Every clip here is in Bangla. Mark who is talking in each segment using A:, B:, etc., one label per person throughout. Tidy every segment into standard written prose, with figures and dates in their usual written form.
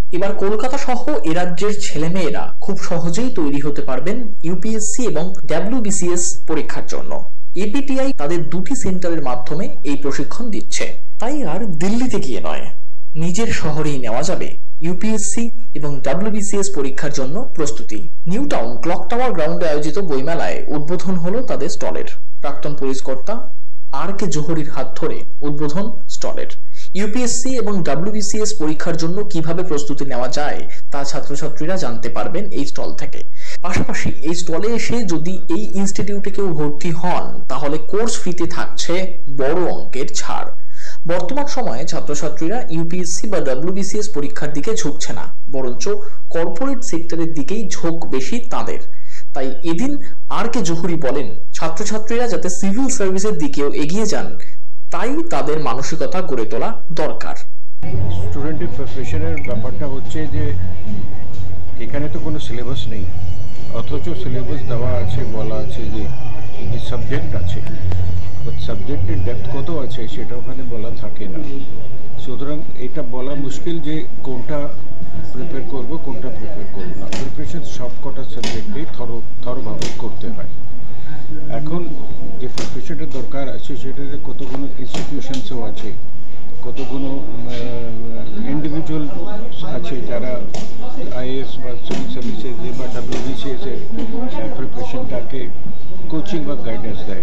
A: এবার কলকাতা সহ এ রাজ্যের ছেলেমেয়েরা খুব সহজেই তৈরি হতে পারবেন ইউপিএসসি এবং ডাব্লিউবিসিএস পরীক্ষার জন্য। এপিটিআই তাদের দুটি সেন্টারের মাধ্যমে এই প্রশিক্ষণ দিচ্ছে। তাই আর দিল্লিতে গিয়ে নয়, নিজের শহরেই নেওয়া যাবে ইউপিএসসি এবং ডাব্লিউবিসিএস পরীক্ষার জন্য প্রস্তুতি। নিউ টাউন ক্লক টাওয়ার গ্রাউন্ডে আয়োজিত বইমেলায় উদ্বোধন হলো তাদের স্টলের। প্রাক্তন পুলিশ কর্তা আর কে জোহরির হাত ধরে উদ্বোধন স্টলের। ইউপিএসসি এবং ডাব্লিউবিসিএস পরীক্ষার জন্য কিভাবে প্রস্তুতি নেওয়া যায় তা ছাত্রছাত্রীরা জানতে পারবেন এই স্টল থেকে। পাশাপাশি এই স্টলে এসে যদি এই ইনস্টিটিউটে কেউ ভর্তি হন তাহলে কোর্স ফিতে থাকছে বড় অঙ্কের ছাড়। বর্তমান সময়ে ছাত্রছাত্রীরা ইউপিএসসি বা ডাব্লিউবিসিএস পরীক্ষার দিকে ঝুঁকছে না, বরঞ্চ কর্পোরেট সেক্টরের দিকেই ঝোঁক বেশি তাদের। তাই এদিন আর কে জোহরি বলেন, ছাত্রছাত্রীরা যাতে সিভিল সার্ভিসের দিকেও এগিয়ে যান তাই তাদের মানসিকতা গড়ে তোলা দরকার।
B: স্টুডেন্টের প্রিপারেশনের ব্যাপারটা হচ্ছে যে এখানে তো কোনো সিলেবাস নেই, অথচ সিলেবাস দেওয়া আছে, বলা আছে যে সাবজেক্ট আছে, বাট সাবজেক্টের ডেপথ কত আছে সেটা ওখানে বলা থাকে না। সুতরাং এটা বলা মুশকিল যে কোনটা প্রিপেয়ার করবো কোনটা প্রিপেয়ার করবো না। প্রিপারেশন সব কটা সাবজেক্টেই থরভাবে করতে হয়। এখন যে প্রিপারেশনটা দরকার আছে সেটাতে কতগুলো ইনস্টিটিউশনসও আছে, কতগুলো ইন্ডিভিজুয়াল আছে যারা আইএএস বা সিভিল সার্ভিসেস বা ডাব্লিউবিসিএস এর প্রিপারেশনটাকে কোচিং বা গাইডেন্স দেয়।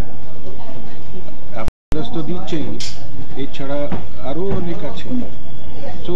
B: আপনারা তো দিচ্ছেই, এছাড়া আরও অনেক আছে। সো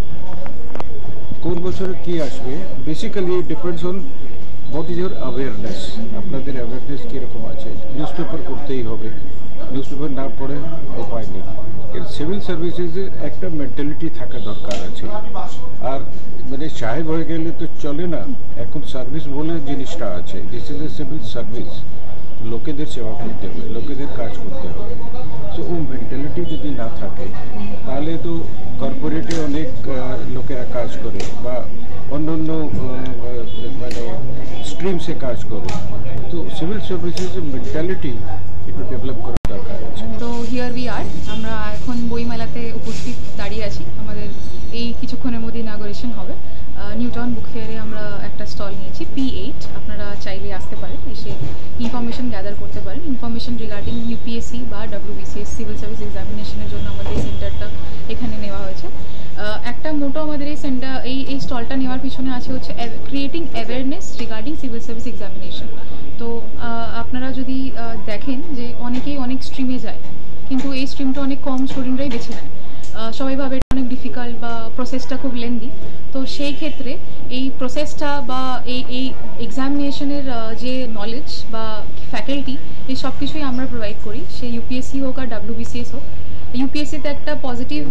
B: কোন বছরে কী আসবে basically depends on what is your awareness. আপনাদের অ্যাওয়ারনেস কীরকম আছে। নিউজ পেপার পড়তেই হবে, নিউজ পেপার না পড়ে উপায় নেই। এর সিভিল সার্ভিসেসের একটা মেন্টালিটি থাকা দরকার আছে। আর মানে সাহেব হয়ে গেলে তো চলে না, এখন সার্ভিস বলে জিনিসটা আছে। This is a civil service, লোকেদের সেবা করতে হবে, লোকেদের কাজ করতে হবে। সো ও মেন্টালিটি যদি না থাকে তাহলে তো কর্পোরেটে অনেক লোকেরা কাজ করে বা অন্য অন্য মানে স্ট্রিমসে কাজ করে। তো সিভিল সার্ভিসেসের মেন্টালিটি একটু ডেভেলপ করার দরকার আছে।
C: তো হিয়ার উই আর, আমরা এখন বইমেলাতে উপস্থিত দাঁড়িয়ে আছি। আমাদের এই কিছুক্ষণের মধ্যে ইনাগুরেশন হবে। নিউ টাউন বুক ফেয়ারে আমরা একটা স্টল নিয়েছি P8। আপনারা চাইলে আসতে পারেন, এসে ইনফরমেশন গ্যাদার করতে পারেন। ইনফরমেশন রিগার্ডিং ইউপিএসসি বা ডাব্লিউবিসিএস সিভিল সার্ভিস এক্সামিনেশনের জন্য আমাদের এই সেন্টারটা এখানে নেওয়া হয়েছে। একটা মোটো আমাদের এই সেন্টার এই স্টলটা নেওয়ার পিছনে আছে হচ্ছে creating awareness regarding civil service examination. তো আপনারা যদি দেখেন যে অনেকেই অনেক স্ট্রিমে যায়, কিন্তু এই স্ট্রিমটা অনেক কম স্টুডেন্টরাই বেছে নেয়। সবাই ভাবে এটা অনেক ডিফিকাল্ট বা প্রসেসটা খুব লেন্দি। তো সেই ক্ষেত্রে এই প্রসেসটা বা এই এক্সামিনেশনের যে নলেজ বা ফ্যাকাল্টি, এই সব কিছুই আমরা প্রোভাইড করি, সে ইউপিএসসি হোক আর ডাব্লিউবিসিএস হোক। ইউপিএসসিতে একটা পজিটিভ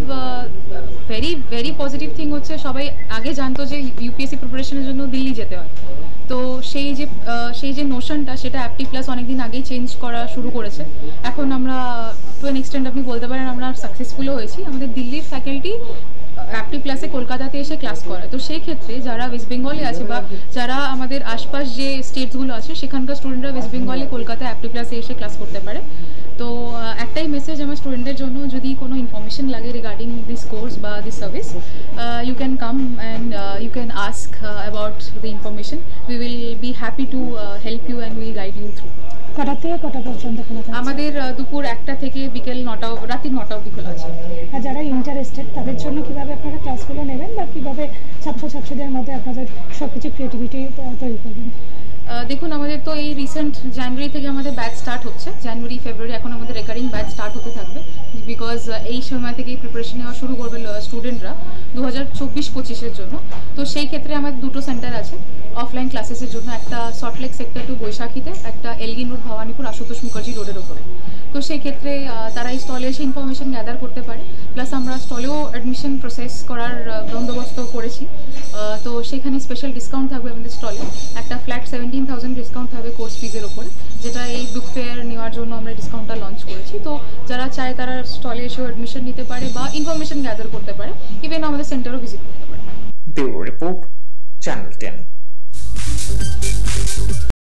C: ভেরি পজিটিভ থিং হচ্ছে, সবাই আগে জানতো যে ইউপিএসসি প্রিপারেশনের জন্য দিল্লি যেতে হয়। তো সেই যে নোশনটা সেটা অ্যাপটি প্লাস অনেকদিন আগেই চেঞ্জ করা শুরু করেছে। এখন আমরা টু অ্যান এক্সটেন্ট আপনি বলতে পারেন আমরা সাকসেসফুলও হয়েছি। আমাদের দিল্লির ফ্যাকাল্টি অ্যাপটি প্লাসে কলকাতাতে এসে ক্লাস করায়। তো সেই ক্ষেত্রে যারা ওয়েস্ট বেঙ্গলে আছে বা যারা আমাদের আশপাশ যে স্টেটসগুলো আছে সেখানকার স্টুডেন্টরা ওয়েস্ট বেঙ্গলে কলকাতায় অ্যাপটি প্লাসে এসে ক্লাস করতে পারে। তো একটাই মেসেজ আমার স্টুডেন্টদের জন্য, যদি কোনো ইনফরমেশন লাগে রিগার্ডিং দিস কোর্স বা this service, you can come and you can ask about the information. We will be happy to help you and we will guide you through.
D: কটা থেকে কটা পর্যন্ত খোলা থাকে?
C: আমাদের দুপুর 1টা থেকে বিকেল 9টা, রাতে 9টা অবধি খোলা আছে।
D: আর যারা ইন্টারেস্টেড তাদের জন্য কিভাবে আপনারা ক্লাসগুলো নেবেন বা কিভাবে ছাত্রছাত্রীদের মধ্যে আপনাদের সবকিছু ক্রিয়েটিভিটি তৈরি করবেন?
C: দেখুন, আমাদের তো এই রিসেন্ট জানুয়ারি থেকে আমাদের ব্যাচ স্টার্ট হচ্ছে। জানুয়ারি ফেব্রুয়ারি এখন আমাদের রেকারিং ব্যাচ স্টার্ট হতে থাকবে, বিকজ এই সময় থেকেই প্রিপারেশন নেওয়া শুরু করবে স্টুডেন্টরা 2024-25-এর জন্য। তো সেই ক্ষেত্রে আমাদের দুটো সেন্টার আছে অফলাইন ক্লাসেসের জন্য, একটা সল্টলেক সেক্টর 2 বৈশাখীতে, একটা এলগিন রোড ভবানীপুর আশুতোষ মুখার্জি রোডের ওপরে। তো সেই ক্ষেত্রে তারা এই স্টলে এসে ইনফরমেশন গ্যাদার করতে পারে। প্লাস আমরা স্টলেও অ্যাডমিশন প্রসেস করার বন্দোবস্ত করেছি। তো সেখানে স্পেশাল ডিসকাউন্ট থাকবে আমাদের স্টলে। একটা ফ্ল্যাট 17,000 ডিসকাউন্ট থাকবে কোর্স ফিজের ওপরে, যেটা এই বুক ফেয়ার নেওয়ার জন্য আমরা ডিসকাউন্টটা লঞ্চ করেছি। তো যারা চায় তারা স্টলে এসেও অ্যাডমিশন নিতে পারে বা ইনফরমেশন গ্যাদার করতে পারে, ইভেন আমাদের সেন্টারও ভিজিট করতে পারে।
A: Bureau report, channel 10।